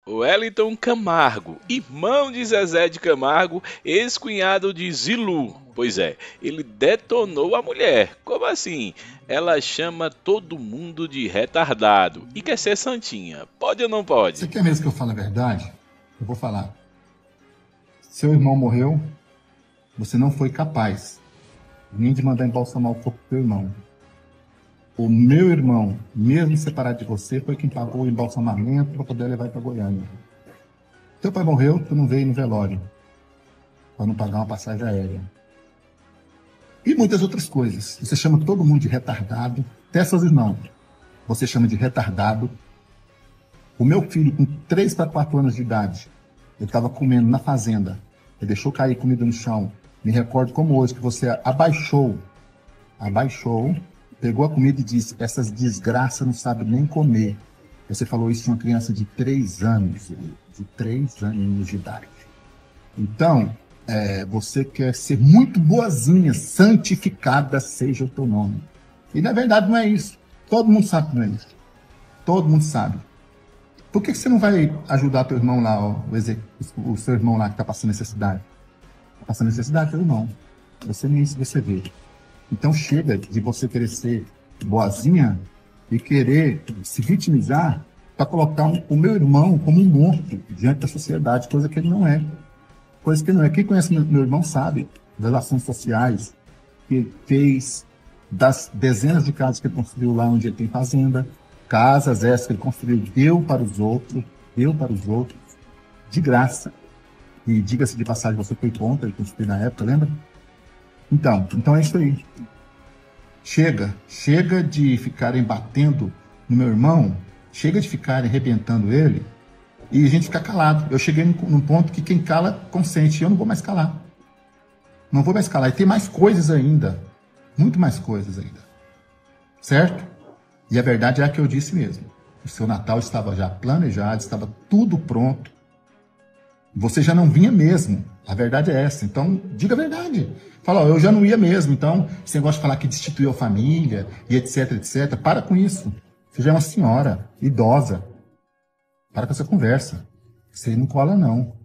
Wellington Camargo, irmão de Zezé de Camargo, ex-cunhado de Zilu. Pois é, ele detonou a mulher. Como assim? Ela chama todo mundo de retardado e quer ser santinha. Pode ou não Você pode? quer mesmo que eu fale a verdade? Eu vou falar. Seu irmão morreu, você não foi capaz nem de mandar embalsamar o corpo do teu irmão. O meu irmão, mesmo separado de você, foi quem pagou o embalsamamento para poder levar para Goiânia. Teu pai morreu, tu não veio no velório, para não pagar uma passagem aérea. E muitas outras coisas. Você chama todo mundo de retardado, até seus irmãos. Você chama de retardado. O meu filho, com 3 para 4 anos de idade, ele estava comendo na fazenda. Ele deixou cair comida no chão. Me recordo como hoje que você abaixou, pegou a comida e disse: essas desgraças não sabem nem comer. Você falou isso de uma criança de 3 anos, de 3 aninhos de idade. Então, você quer ser muito boazinha, santificada seja o teu nome. E na verdade não é isso. Todo mundo sabe que não é isso. Todo mundo sabe. Por que você não vai ajudar teu irmão lá, o seu irmão lá que está passando necessidade? Está passando necessidade, teu irmão. Você nem isso você vê. Então chega de você querer ser boazinha e querer se vitimizar para colocar o meu irmão como um monstro diante da sociedade, coisa que ele não é. Coisa que ele não é. Quem conhece meu irmão sabe das ações sociais que ele fez, das dezenas de casas que ele construiu lá onde ele tem fazenda, casas essas que ele construiu, deu para os outros, de graça. E diga-se de passagem, você foi contra, ele construiu na época, lembra? Então é isso aí. Chega de ficarem batendo no meu irmão, chega de ficarem arrebentando ele e a gente fica calado. Eu cheguei num ponto que quem cala consente, e eu não vou mais calar. Não vou mais calar. E tem mais coisas ainda, muito mais coisas ainda. Certo? E a verdade é a que eu disse mesmo. O seu Natal estava já planejado, estava tudo pronto. Você já não vinha mesmo. A verdade é essa. Então, diga a verdade. Fala, ó, eu já não ia mesmo. Então, esse negócio de falar que destituiu a família e etc, etc. Para com isso. Você já é uma senhora, idosa. Para com essa conversa. Você não cola, não.